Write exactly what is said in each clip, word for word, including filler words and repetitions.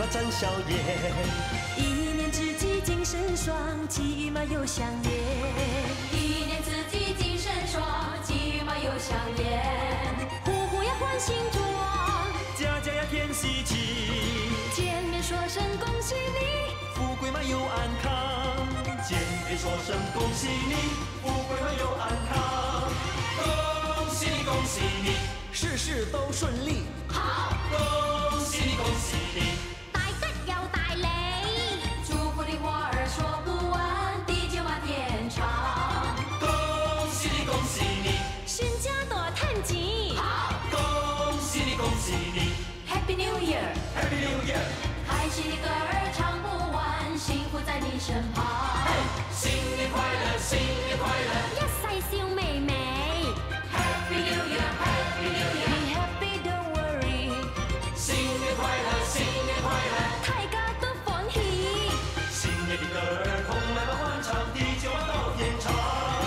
嘛展笑颜。 一年之计精神爽，奇遇嘛又香艳。 一年之计精神爽，奇遇嘛又香艳。 户户要换新装， 家家要添喜气。 见面说声恭喜你， 富贵嘛又安康。见面说声恭喜你，富贵嘛又安康。恭喜你，恭喜你，事事都顺利。 好， 恭喜你，恭喜你， 大吉又大利。 祝福的话儿说不完，地久嘛天长。 恭喜你，恭喜你， 身家多趁钱。 好， 恭喜你，恭喜你 Happy New Year， ，Happy New Year。 开心的歌儿唱不完，幸福在你身旁。 新年快乐，新年快乐， 一世笑眉眉。 Happy New Year，Happy New Year， Be happy, don't worry。 新年快乐，新年快乐， 大家都歡喜。 新年的歌儿同來吧歡唱，地久啊到天長。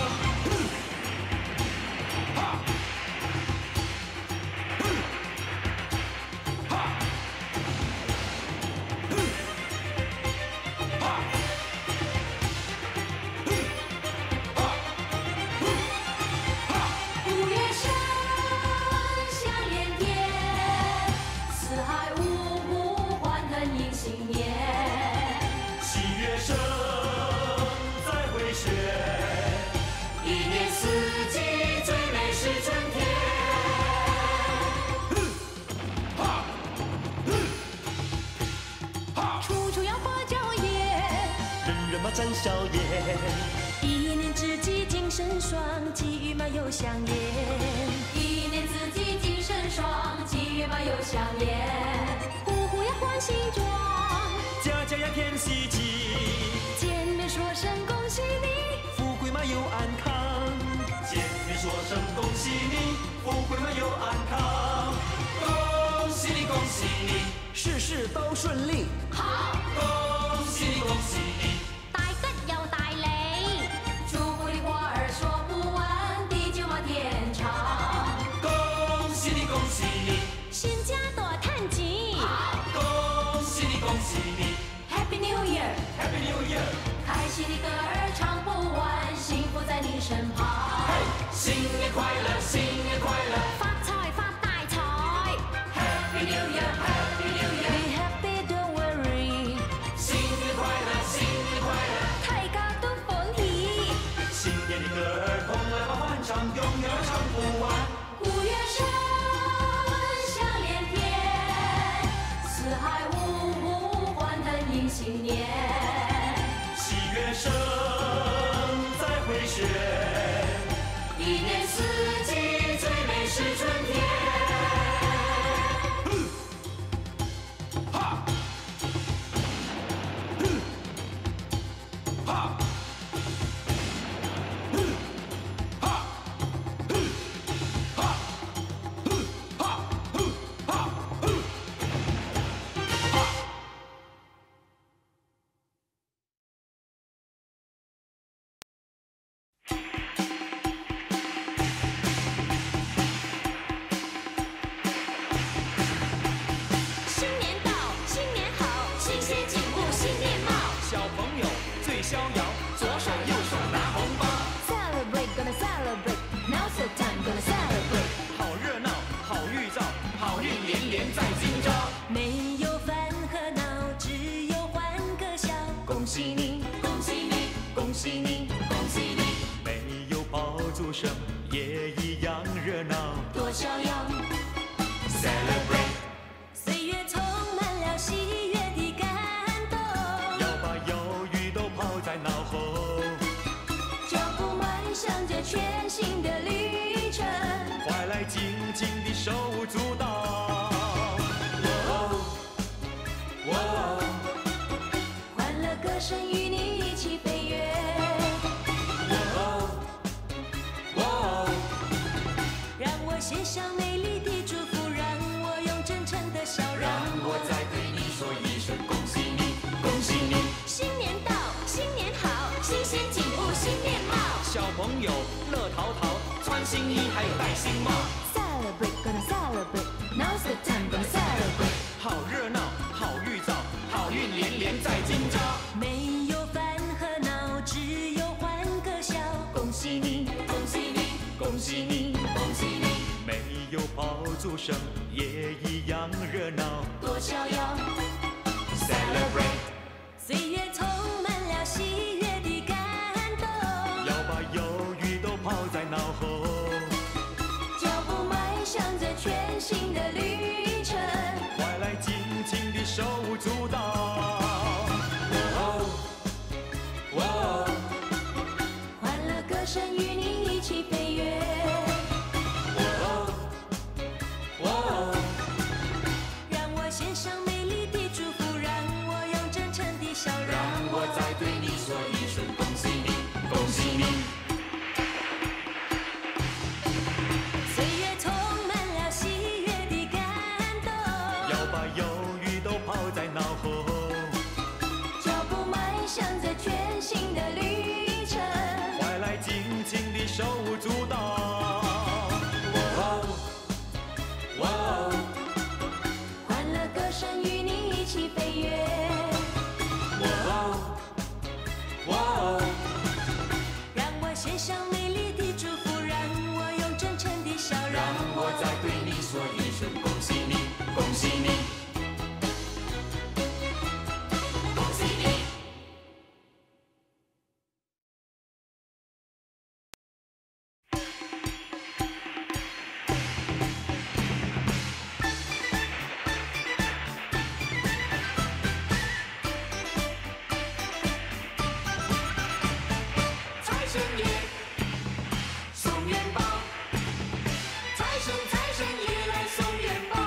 哈，哈，哈， 五月生，香连天，四海五湖欢腾迎新年。 喜乐声再回旋， 一年四季最美是春天。 哈，哈， 处处要花娇艳， 人人嘛展笑颜。 一年之计精神爽，奇遇嘛又香艳。 一年四季精神爽，七月嘛又香艳。 户户要换新装， 家家要添喜气， 见面说声恭喜你， 富贵嘛又安康。见面说声恭喜你，富贵嘛又安康。恭喜你，恭喜你，事事都顺利。 好， 恭喜你，恭喜你， 大吉又大利。 祝福的话儿说不完，地久嘛天长。 恭喜你，恭喜你， 身家多趁钱。 好恭喜你，恭喜你 ，Happy New Year， ，Happy New Year。 开心的歌儿唱不完，幸福在你身旁。 新年快乐，新年快乐發財發大財。 Happy New Year，Happy New Year， Be happy, don't worry。 新年快乐，新年快乐， 大家都歡喜。 新年的歌儿同來吧歡唱，永遠唱不完。 五月生，香連天，四海五湖歡騰迎新年。 喜樂聲再回旋， 一年四季最美是春天。 哈，哈，哈，哈，哈，哈， 新年到，新年好，新鲜景物，新面貌。 小朋友最逍遙，左手右手拿紅包， Celebrate, gonna celebrate. Now's the time, gonna celebrate. 好熱鬧，好預兆，好運連連在今朝。 沒有煩和惱，只有歡歌笑。恭喜你， 恭喜你， 恭喜你， 恭喜你， 沒有爆竹聲，也一樣熱鬧。 多逍遙。 Celebrate， 歲月充滿了喜悅的感動。 要把憂鬱都拋在腦後， 腳步邁向這全新的旅程。 快來緊緊地手舞足蹈。 歡樂歌聲與你一起飛躍。讓我獻上美麗的祝福，讓我用真誠的笑容。 讓我再對你說一聲恭喜你，恭喜你。 新年到，新年好，新鮮景物，新面貌。 小朋友樂淘淘，穿新衣還有戴新帽。 Celebrate, gonna celebrate. Now's the time, gonna celebrate. 好熱鬧，好預兆， 有炮竹声，也一样热闹， 多逍遥。 Celebrate， 岁月充满了喜悦的感动， 要把忧郁都抛在脑后， 脚步迈向这全新的旅程， 快来尽情地手舞足蹈。哦哦， 欢乐歌声与你一起飞跃。 哦哦， 让我献上美丽的祝福，让我用真诚的笑容， 让我再对你说一声恭喜你，恭喜你。 岁月充满了喜悦的感动， 要把忧郁都抛在脑后， 脚步迈向这全新的旅程， 快来尽情地手舞足蹈。哦哦， 欢乐歌声与你一起飞跃。 哦哦， 让我献上美丽的祝福，让我用真诚的笑容， 让我再对你说一声恭喜你，恭喜你，恭喜你。财神爷送元宝，财神财神爷来送元宝。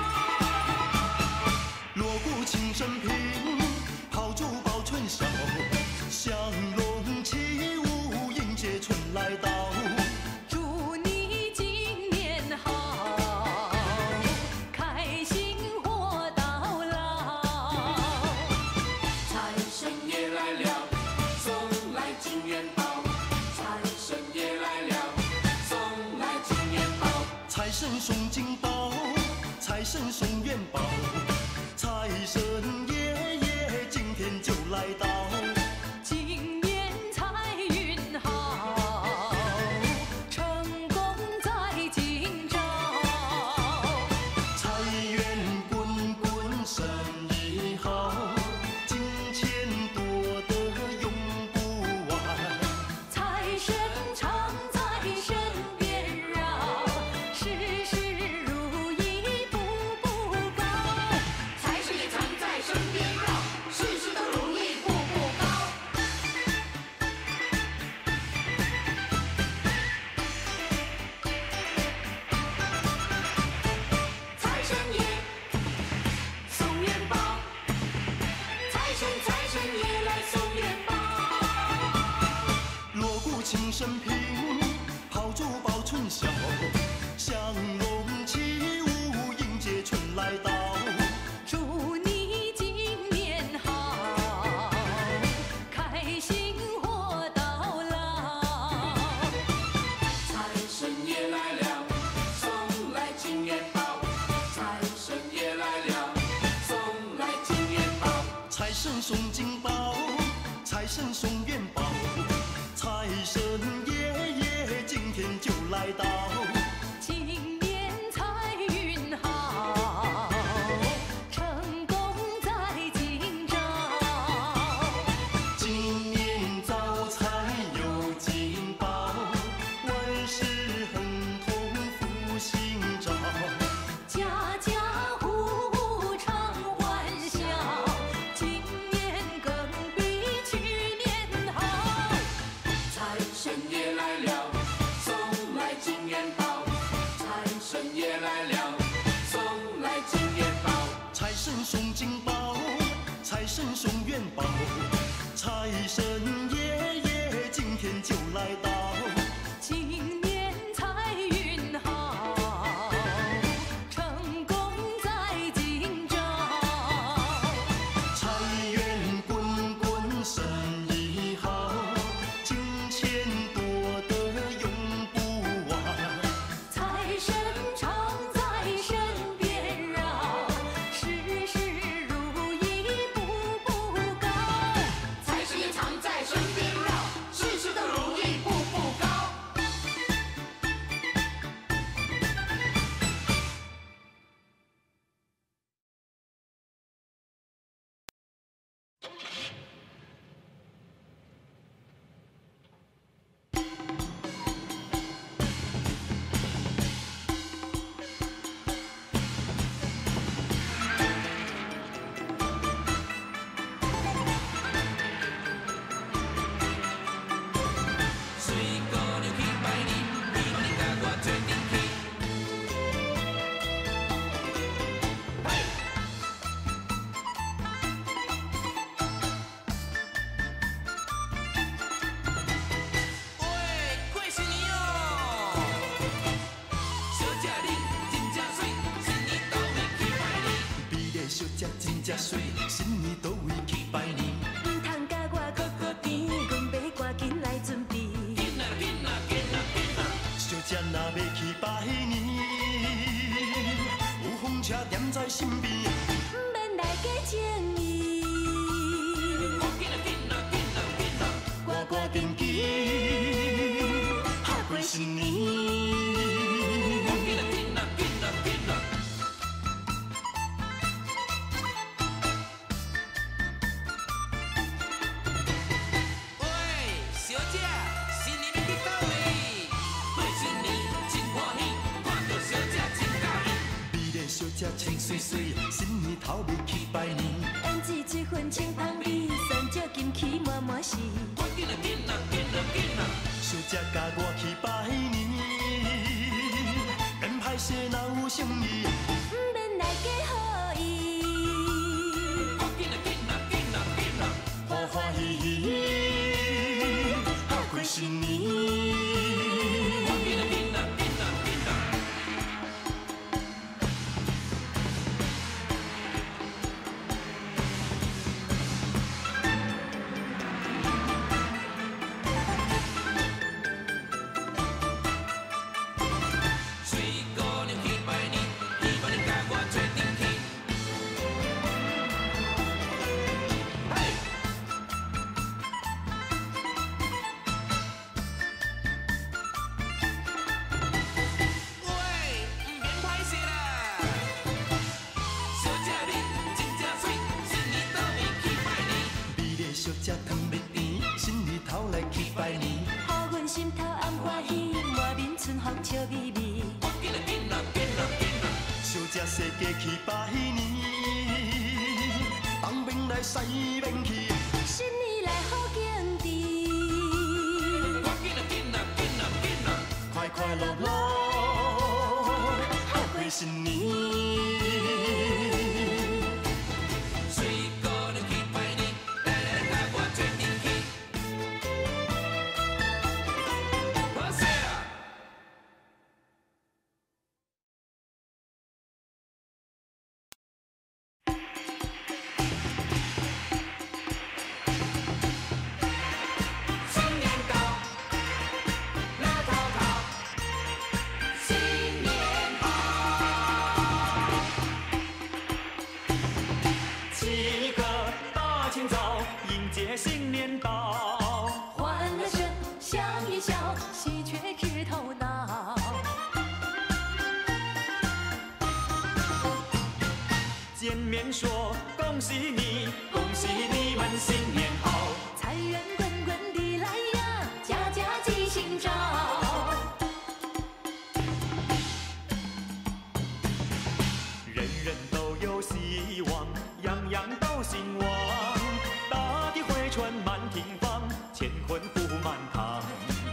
锣鼓庆生平，炮竹报春晓，祥龙起舞迎接春来到。 祝你今年好，开心活到老。 财神爷来了，送来金元宝。财神爷来了，送来金元宝。 财神送金宝，财神送元宝，财神爷爷今天就来到。 今年财运好，成功在今朝。 财源滚滚，生意好，金钱多得用不完。 财神常在身边绕，事事如意步步高。 财神爷常在身边绕，事事都如意步步高。财神爷送元宝，财神财神爷来送元宝。 锣鼓庆生平，炮竹报春晓，祥龙起舞迎接春来到。 祝你今年好，开心活到老。 财神爷来了，送来金元宝。财神爷来了，送来金元宝。 财神送金宝，财神送元宝，财神爷爷今天就来到。 今年财运好，成功在今朝。 今年招财有金宝，万事亨通福星照。 家家户户常欢笑，今年更比去年好。 财神爷来了，送来金元宝。财神爷来了，送来金元宝。 财神送金宝，财神送元宝，财神爷爷今天就来到。 今年财运好，成功在今朝。 财源滚滚，生意好，金钱多得用不完。 财神常在身边绕，事事如意步步高。 财神爷常在身边绕，事事都如意步步高。 真正水，新年倒位去拜年。 唔通甲我搁搁甜，阮要赶紧来准备。 紧啊紧啊紧啊紧啊！ 小姐若要去拜年，有风车踮在身边。 唔免来假情意， 紧啊紧啊紧啊紧啊！ 赶赶紧紧，下过新年。 紧啊紧啊紧啊紧啊！喂，小姐，新年要去倒位？过新年真欢喜，看到小姐真介意。 美丽小姐穿水水，新年头要去拜年。 胭脂水粉清芳美，三脚金起满满是。 紧啊紧啊紧啊紧啊！ 小姐甲我去拜年，免歹势若有诚意。 唔免来假好意， 紧啊紧啊紧啊紧啊！ 欢欢喜喜，下过新年。 紧啊紧啊紧啊紧啊！水姑娘去拜年，希望你甲我做阵去。嘿！喂，唔免歹势啦！小姐你真正水，新年倒位去拜年。 美丽小姐汤要甜，新年头来去拜年。 互阮心头暗欢喜，满面春风笑眯眯。 紧啊紧啊紧啊紧啊！ 小姐世家去拜年，东面来西面去。 新年来好景致， 紧啊紧啊紧啊紧啊！ 快快乐乐，下过新年。 水姑娘去拜年，来来来，甲我做阵去。好势啊！新年到，乐淘淘，新年好。 起个大清早，迎接新年到。 欢乐声，响一笑，喜鹊枝头闹。 见面说恭喜你，恭喜你们新年好。 财源滚滚地来呀，家家吉星照。 人人都有希望，样样都兴旺。大地回春满庭芳，乾坤福满堂。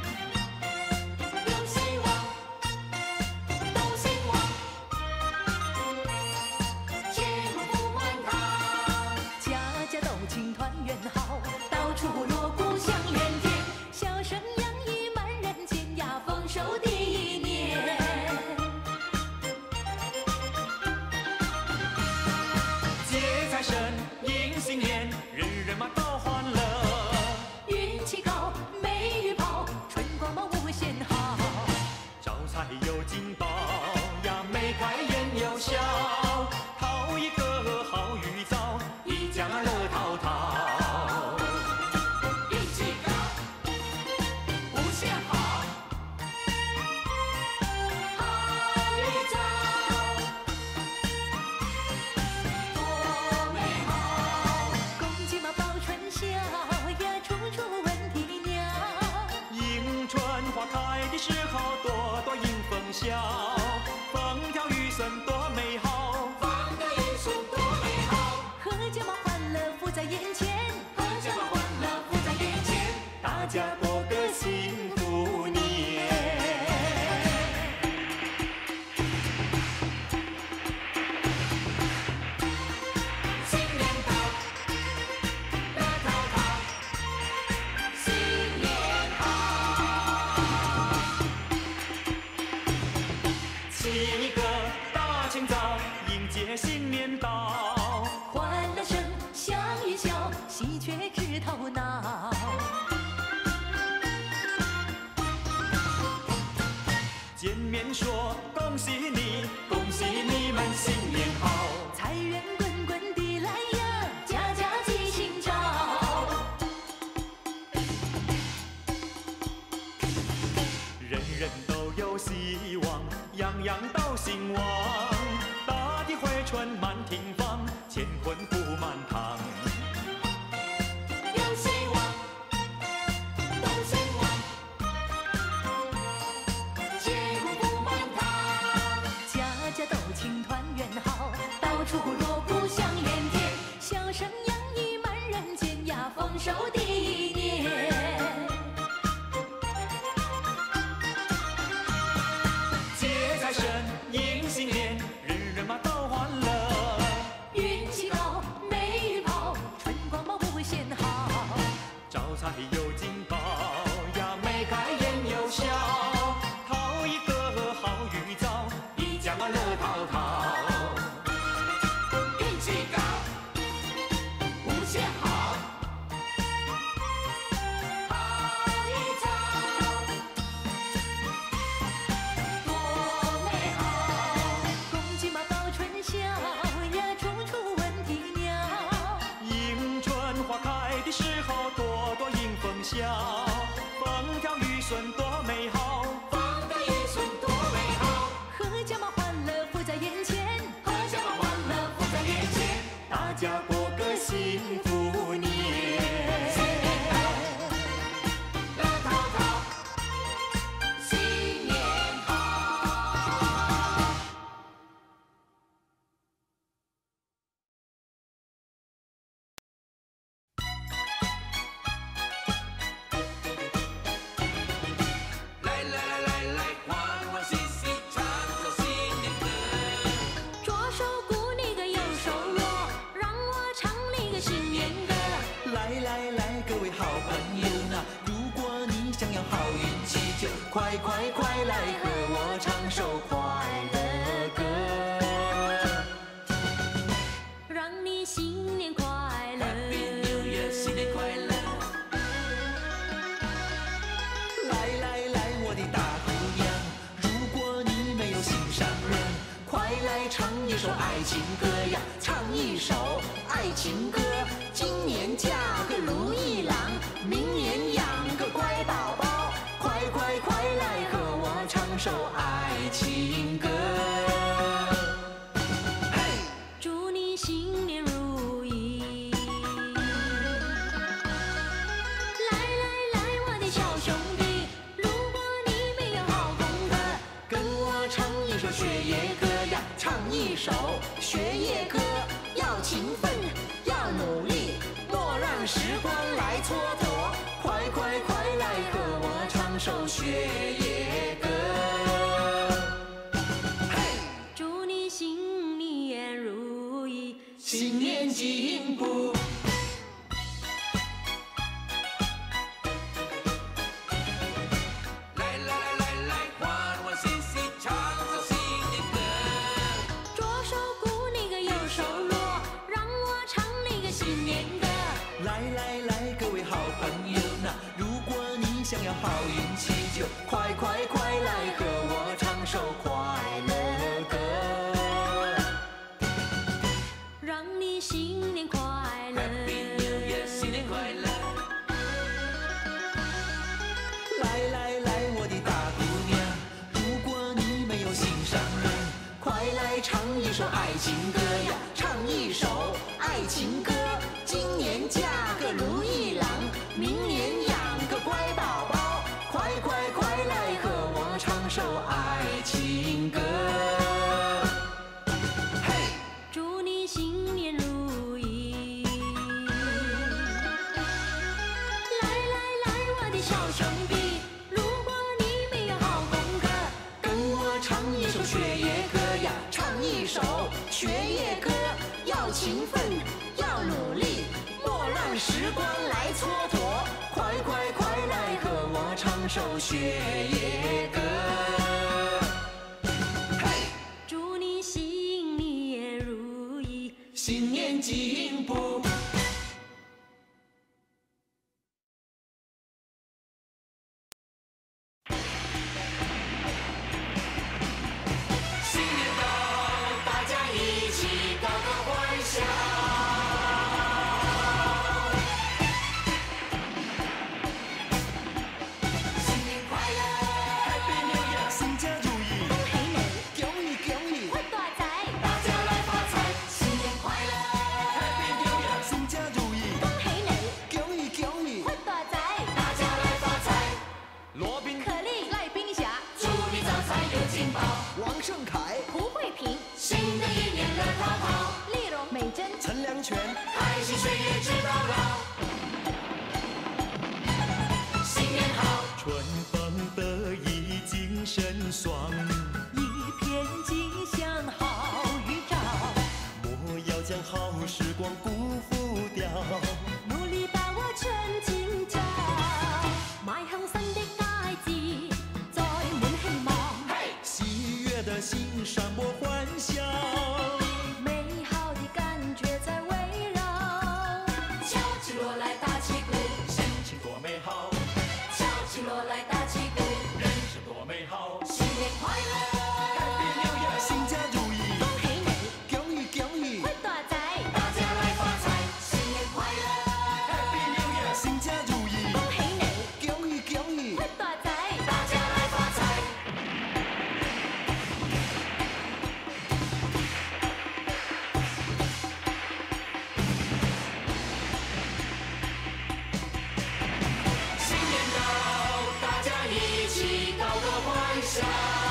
有希望，都兴旺，钱不满堂，家家都庆团圆好，到处锣鼓响连天，笑声洋溢满人间呀，丰收第一年。 接财神迎新年，人人嘛都欢乐。 运气高，美玉跑，春光嘛无限好。 招财有金宝呀，眉开眼又笑，讨一个好预兆，一家乐淘淘。 运气高，无限好。 好预兆，多美好！公鸡嘛报春晓。 坤福满堂。 有希望，都兴旺，千户福满堂， 家家都庆团圆好，到处锣鼓响连天，笑声洋溢满人间呀，丰收第一年。 节财神，迎新年，人人嘛都欢乐。 运气高，美玉跑，春光茂无限好。 招财有金宝呀，眉开眼又笑，讨一个好预兆，一家嘛乐淘淘。 运气高，无限好，好一招，多美好！ 公鸡嘛报春晓呀，处处闻啼鸟。 迎春花开的时候，朵朵迎风笑，风调雨顺多美好。 风调雨顺多美好， 阖家嘛欢乐福在眼前， 阖家嘛欢乐福在眼前， 大家过个幸福年。 乐淘淘，新年好。来来来来来，欢欢喜喜唱首新年歌。 左手鼓你个右手锣，让我唱你个新年歌。 来来来，各位好朋友呐，如果你想要好运气，就快快快来和我唱首快乐歌。 让你新年快乐 Happy New Year， 新年快乐！ 来来来，我的大姑娘，如果你没有心上人，快来唱一首爱情歌呀，唱一首爱情歌。今年嫁个如意郎，明年养个乖宝宝，快快快来和我唱首爱情歌。嘿！ 祝你新年如意。来来来，我的小兄弟，如果你没有好功课， 跟我唱一首学业歌呀，唱一首学业歌，要勤奋，要努力，莫让时光来蹉跎，快快快来和我唱首学业歌。嘿， 祝你新年如意。 新年进步。 来来来来来，欢欢喜喜唱首新年歌。 左手鼓你个右手锣，让我唱你个新年歌。 来来来，各位好朋友呐，如果你想要好运气，就快快快来和我唱首快乐歌。 让你新年快乐 Happy New Year， 新年快乐！ 来来来，我的大姑娘，如果你没有心上人，快来唱一首爱情歌呀，唱一首爱情歌。今年嫁个如意郎，明年养个乖宝宝，快快快来和我唱首爱情歌。嘿！ 祝你新年如意。来来来，我的小兄弟，如果你没有好功课， 跟我唱一首学业歌呀，唱一首学业歌，要勤奋，要努力，莫让时光来蹉跎，快快快来和我唱首学业歌。嘿， 祝你新年如意。 新年进步。 新年到，大家一起高歌欢笑。新年快乐 Happy New Year， 新家如意， 恭喜你， 恭喜恭喜， 发大财， 大家来发财，新年快乐开心岁月直到老。新年好， 春风得意精神爽， 一片吉祥好预兆。 莫要将好时光辜负掉。 努力把握春今朝，迈向新的佳節，載滿希望。 喜悦的心閃播歡笑， 美好的感覺在圍繞。 敲起鑼來打起鼓， 心情多美好， 敲起鑼來打起鼓， 人生多美好。 新年快樂， Happy New Year， 新家如意， 恭喜你， 恭喜恭喜， 發大財， 大家來發財。 新年快樂， Happy New Year， 新家如意， 恭喜你， 恭喜恭喜， 發大財。 大家來發財。新年到，大家一起高歌歡笑。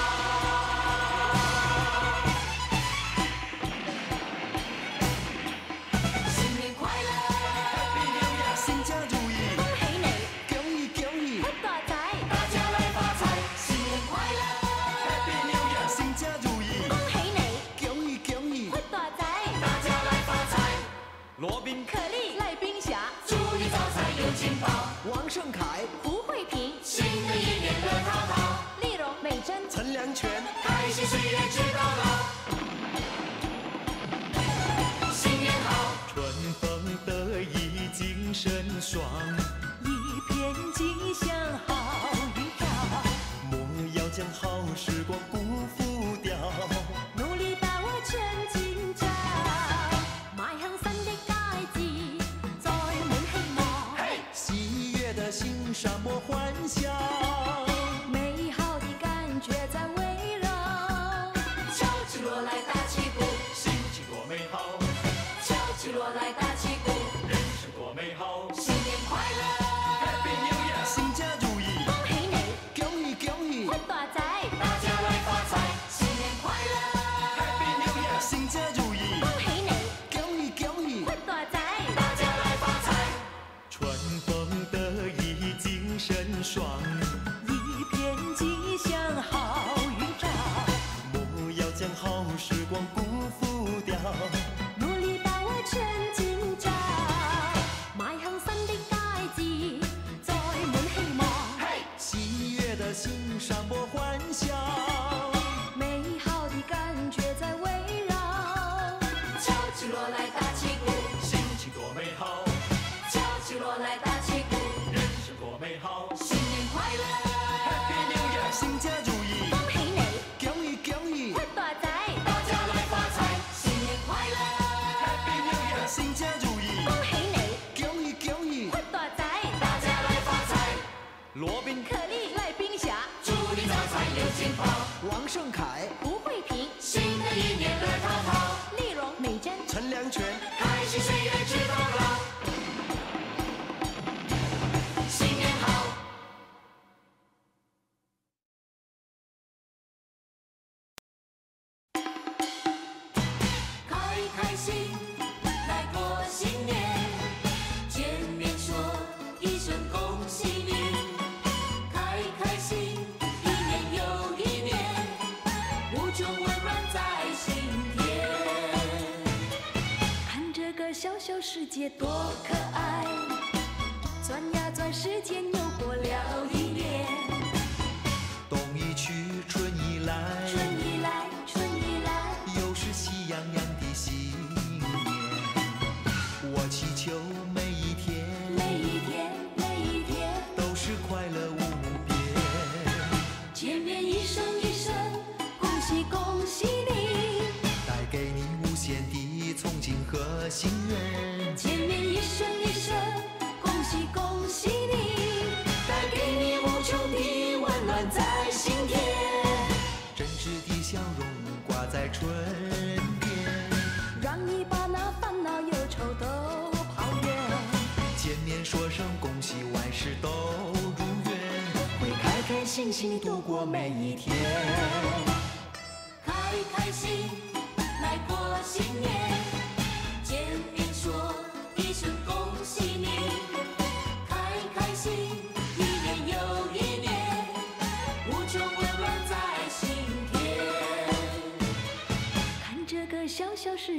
新年快樂， Happy New Year， 新家如意， 恭喜你， 恭喜恭喜， 發大財， 大家來發財。 新年快樂， Happy New Year， 新家如意， 恭喜你， 恭喜恭喜， 發大財。 大家來發財。 羅賓可麗、賴冰霞、 祝你招財有金寶， 王勝凱、 胡慧萍、 新的一年樂淘淘， 麗蓉、美珍、 陳良權， 開心歲月直到老。新年好， 春風得意精神爽， 一片吉祥好預兆。 莫要將好時光辜負掉。 努力把握春今朝，邁向新的佳節，載滿希望。 喜悦的心閃播歡笑， 美好的感覺在圍繞。 敲起鑼來打起鼓， 心情多美好， 敲起鑼來打起鼓， 人生多美好。 新年快樂， Happy New Year， 新家如意， 恭喜你， 恭喜恭喜， 發大財， 大家來發財。 新年快樂， Happy New Year， 新家如意， 恭喜你， 恭喜恭喜， 發大財。 大家來發財。 春風得意精神爽， 一片吉祥好預兆。 莫要將好時光辜負掉。 努力把握春今朝，邁向新的佳節，載滿希望。 喜悦的心閃播歡笑， 美好的感覺在圍繞。 敲起鑼來打起鼓， 心情多美好， 敲起鑼來打起鼓， 人生多美好。 新年快樂， Happy New Year， 新家如意， 恭喜你， 恭喜恭喜， 發大財， 大家來發財。 新年快樂， Happy New Year， 新家如意， 恭喜你， 恭喜恭喜， 發大財。 大家來發財。 羅賓可麗、賴冰霞、 祝你招財有金寶， 王勝凱、 胡慧萍、 新的一年樂淘淘， 麗蓉、美珍、 陳良權， 開心歲月直到老。新年好， 開開心來過新年，見面說一聲恭喜你，開開心一年又一年，無窮溫暖在心田。 看這個小小世界多可愛，轉呀轉，時間又過了一年。 冬已去，春已來， 春已來，春已來， 又是喜洋洋的新年。我祈求每一天， 每一天，每一天， 都是快樂無邊。 見面一聲一聲，恭喜恭喜你， 帶給你無限的憧憬和心願。 見面一聲一聲，恭喜恭喜你， 帶給你無窮的溫暖在心田。 真摯的笑容掛在唇邊， 讓你把那煩惱憂愁都拋遠。 見面說聲恭喜，萬事都如願，會開開心心度過每一天。 開開心來過新年，見面說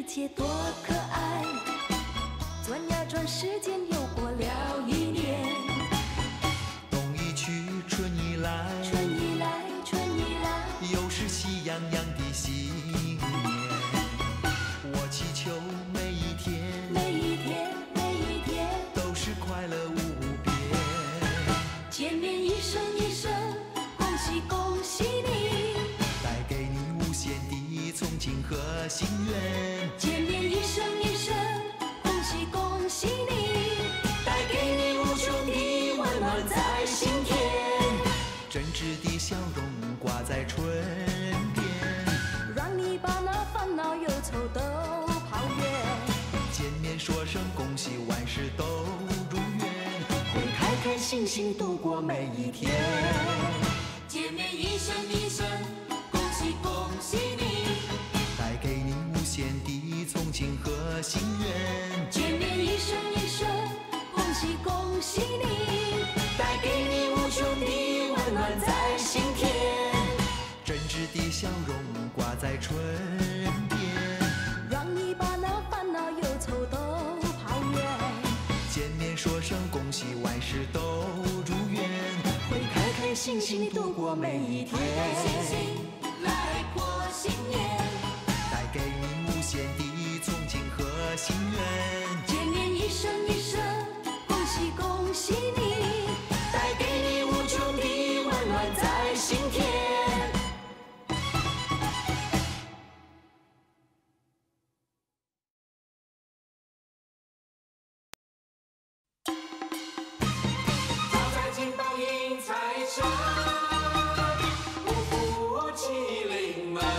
界多可爱，转呀转，时间又过了一年。 冬已去，春已来， 春已来，春已来， 又是喜洋洋的新年。我祈求每一天， 每一天，每一天都是快乐无边。 见面一声一声，恭喜恭喜你， 带给你无限的憧憬和心愿。 见面一声一声，恭喜恭喜你，带给你无穷的温暖在心田。 真挚的笑容挂在唇边， 让你把那烦恼忧愁都抛远。 见面说声恭喜，万事都如愿， 会开开心心度过每一天。 见面一声一声，恭喜恭喜你， 带给你无限的憧憬和心愿。 见面一声一声，恭喜恭喜你，带给你无穷的温暖在心田。 真挚的笑容挂在唇边， 让你把那烦恼忧愁都抛远。 见面说声恭喜，万事都如愿， 会开开心心度过每一天。 开心心来过新年。 带给你无限的憧憬和心愿。 见面一声一声，恭喜恭喜你，带给你无穷的温暖在心田。 早在金榜迎财神，五福麒麟门。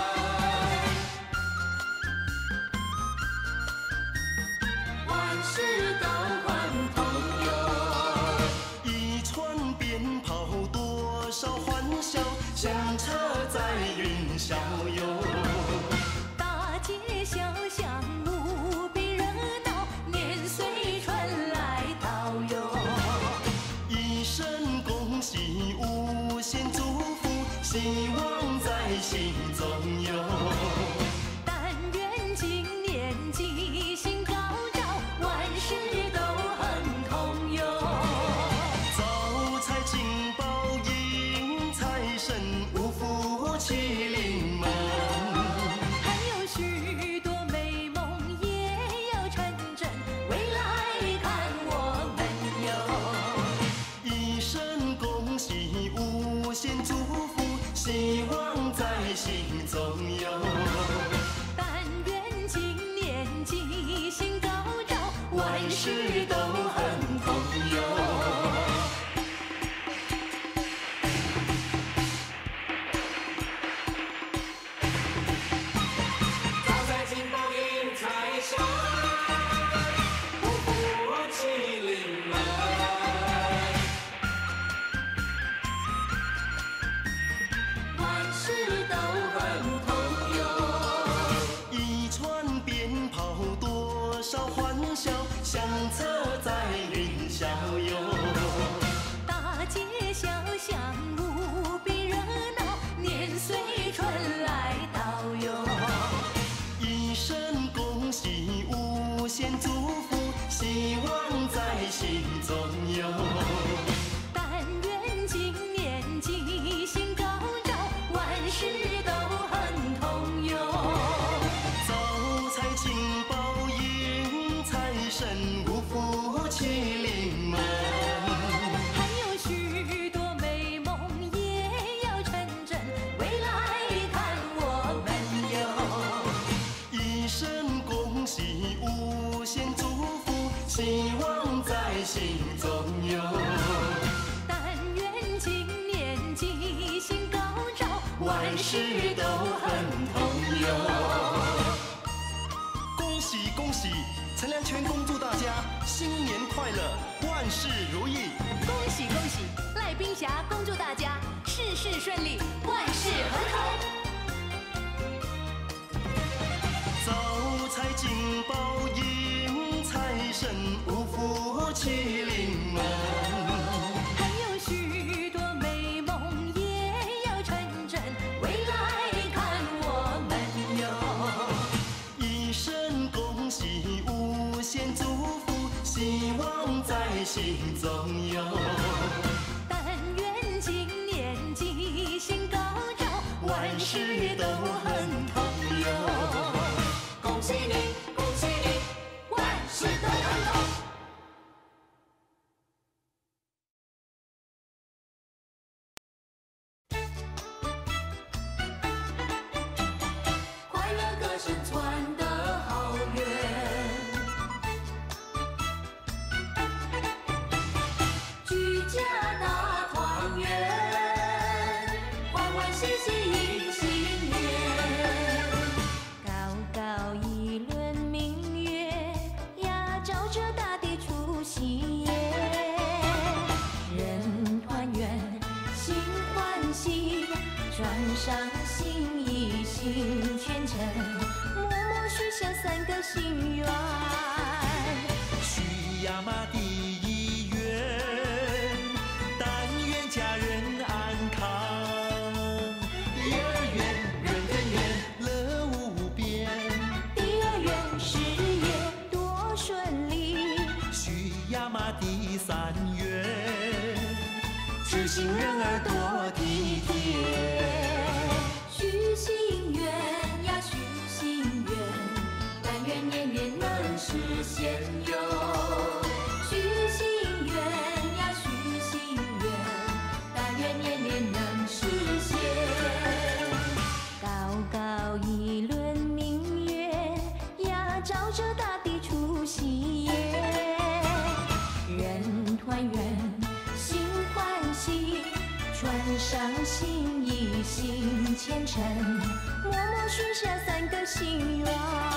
万事都很通用， 一串鞭炮，多少欢笑，响彻在云霄游。 大街小巷无比热闹，年岁春来到哟。 一声恭喜，无限祝福，希望在心中有。 但愿今年吉星高照，万事都很通用。 招财进宝迎财神，五福麒麟门。 还有许多美梦也要成真，未来看我们有。 一声恭喜，无限祝福，希望在心中有。 但愿今年吉星高照，万事都很通用。 早在金榜迎财神，五福麒麟门。万事都很通用， 一串鞭炮，多少欢笑，响彻在云霄游。 大街小巷无比热闹，年岁春来到哟。 一声恭喜，无限祝福，希望在心中有。 但愿今年吉星高照，万事都很通用。 招财进宝迎财神，五福麒麟门。 还有许多美梦也要成真，未来看我们有。 一声恭喜，无限祝福，希望在心中有。 但愿今年吉星高照，万事都很通用。 恭喜恭喜！陈良全恭祝大家新年快乐，万事如意。 恭喜恭喜！赖冰侠恭祝大家事事顺利，万事亨通。 招财进宝迎财神，五福麒麟门。 还有许多美梦也要成真，未来看我们有。 一声希望在心中有。 但愿今年吉星高照，万事都很通有。 恭喜你，恭喜你，万事都很通。快乐歌声传得好远，居家大团圆，欢欢喜喜迎新年。 高高一轮明月呀，照着大地出喜耶。人团圆心欢喜，穿上新衣心虔诚，默默许下三个心愿。 许呀嘛第一愿，但愿家人安康。第二愿，人跟缘，乐无边。 第二愿事业多顺利， 许呀嘛第三愿，知心人儿多体贴。 许心愿呀，许心愿，但愿年年能实现哟。许心愿呀，许心愿，但愿年年能实现。 高高一轮明月呀，照着大地出喜耶。人团圆心欢喜，穿上新衣心虔诚，默默许下三个心愿。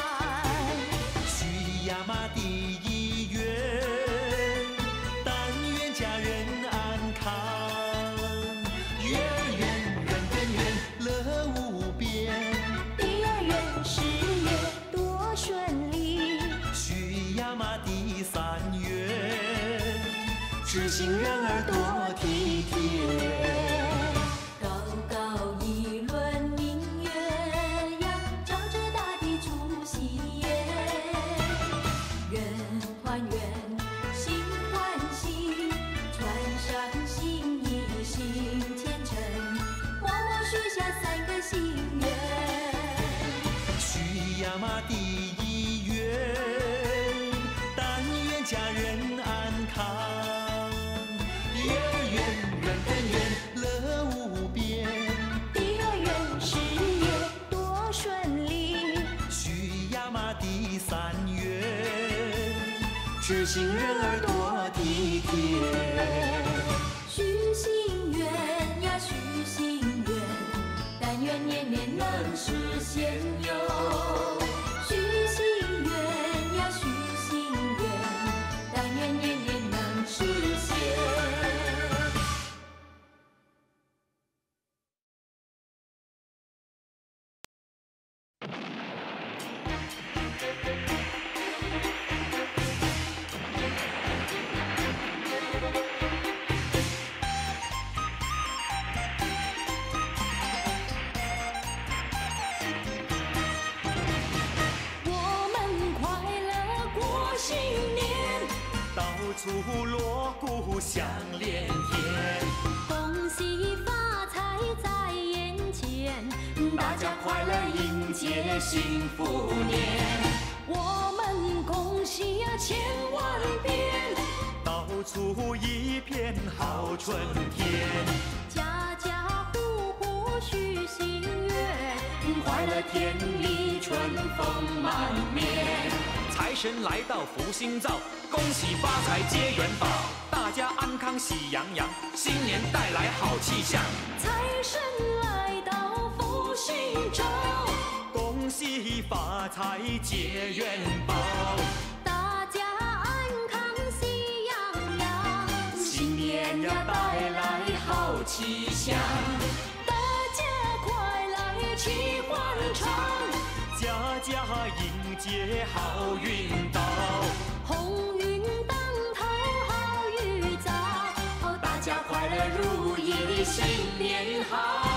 许呀嘛第一愿，但愿家人安康。第二愿，人跟缘，乐无边。 第二愿事业多顺利， 许呀嘛第三愿，知心人儿多体贴。 高高一轮明月呀，照着大地出喜耶。人团圆心欢喜，穿上新衣心虔诚，默默许下三个心愿。 许呀嘛第一愿，但愿家人安康。第二愿，人跟缘，乐无边。 第二愿事业多顺利， 许呀嘛第三愿，知心人儿多体贴。 许心愿呀，许心愿，但愿年年能实现哟。许心愿呀，许心愿，但愿年年能实现。 我们快乐过新年， 到处锣鼓响连天， 恭喜发财在眼前， 大家快乐迎接幸福年。 我们恭喜呀千万遍， 到处一片好春天。 家家户户许心愿， 快乐甜蜜，春风满面。 财神来到福星照，恭喜发财接元宝，大家安康喜洋洋，新年带来好气象。 财神来到福星照， 恭喜发财接元宝， 大家安康喜洋洋， 新年呀带来好气象， 大家快来齐欢唱， 家家迎接好运到， 鸿运当头好预兆， 大家快乐如意，新年好。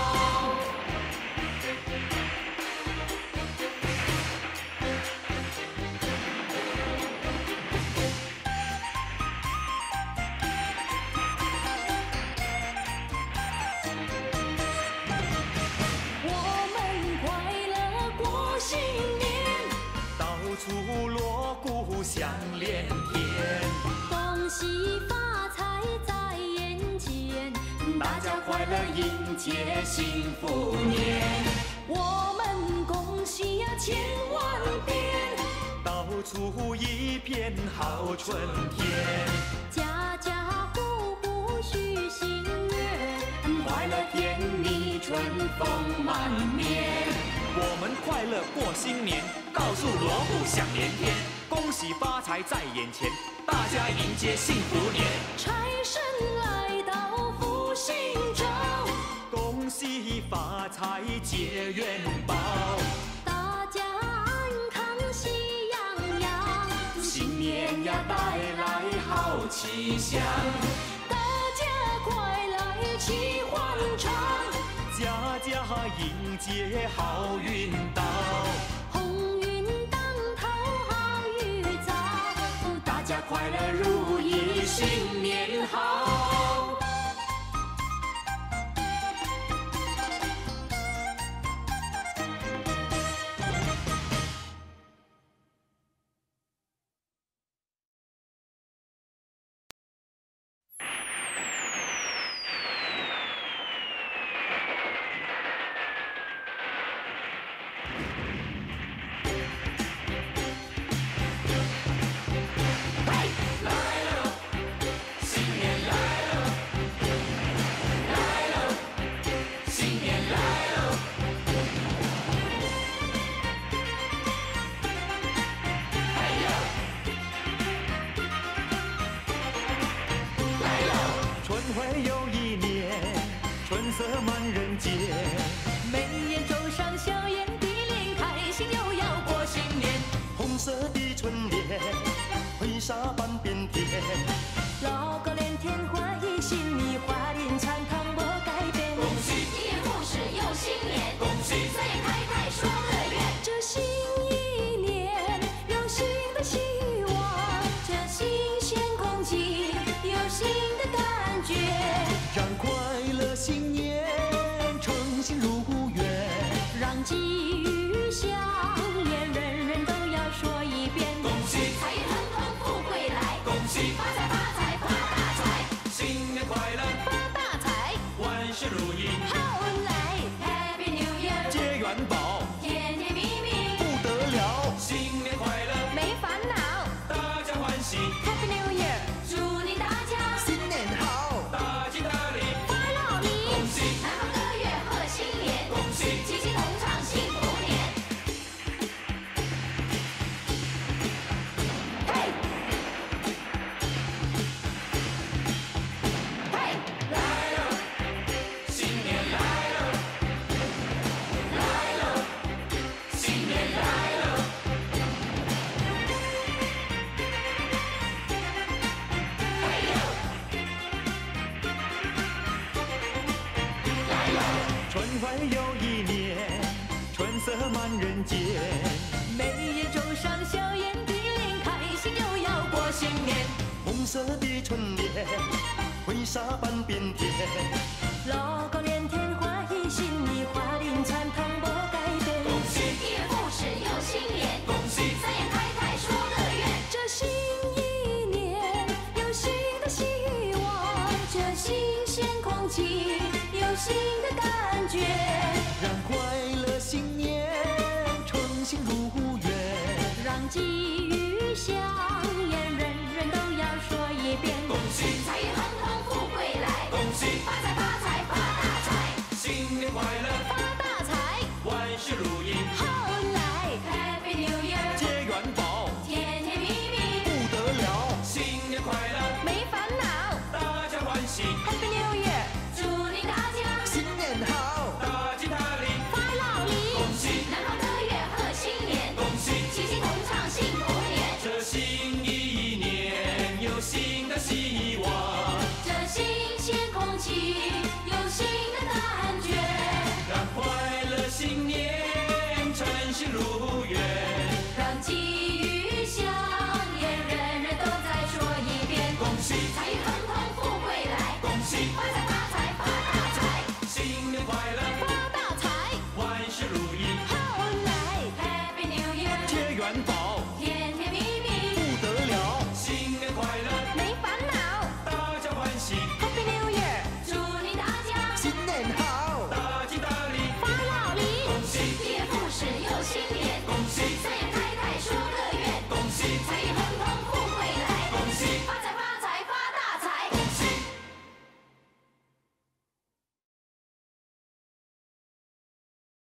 连天。 恭喜发财在眼前， 大家快乐迎接幸福年。 我们恭喜呀千万遍， 到处一片好春天。 家家户户许心愿， 快乐甜蜜春风满面。我们快乐过新年，到处锣鼓响连天。恭喜发财在眼前，大家迎接幸福年。 财神来到福星照， 恭喜发财结元宝。 大家安康喜洋洋， 新年呀带来好气象， 大家快来齐欢唱， 家家迎接好运到。 鸿运当头好预兆， 大家快乐如意新年好。会又一年，春色满人间。 眉眼皱上笑颜的脸，开心又要过新年。 红色的春联，挥洒半边天。 老高连天花一新米，花林穿堂不改变。 恭喜一年复始又新年，恭喜三眼开开说乐园。 这新一年有新的希望，这新鲜空气有新的感觉， 让快乐新年诚心如愿， 让吉语相连，人人都要说一遍。 恭喜财运亨通富贵来，恭喜发财发财发大财， 新年快乐， 发大财， 万事如意， 好运来 ，Happy New Year， 结元宝， 甜甜蜜蜜， 不得了。 新年快乐， 没烦恼大家欢喜， ，Happy New Year， 祝你大家新年好， 大吉大利， 发老恭李， 喜南方歌乐贺新年， 恭喜齐齐同唱幸福年。嘿，嘿， 来了，新年来了，来了，新年来了。春回又一年，春色满人间。 眉眼皱上笑颜的脸，开心又要过新年。 红色的春联，挥洒半边天。 老高连天花一新米，花林穿堂不改变。 恭喜一年复始又新年， 恭喜三眼开开说乐园。 这新一年有新的希望，这新鲜空气有新的感觉， 让快乐新年诚心如愿， 让吉语相连，人人都要说一遍。 恭喜财运亨通富贵来， 恭喜发财发财发大财， 新年快乐， 发大财， 万事如意， 好运来 Happy New Year， 结元宝， 甜甜蜜蜜， 不得了。 新年快乐， 没烦恼大家欢喜， ，Happy New Year， 祝你大家新年好， 大吉大利， 发老李， 恭喜南方歌乐贺新年， 恭喜， 齐齐同唱幸福年。 这新一年有新的希望， 这新鲜空气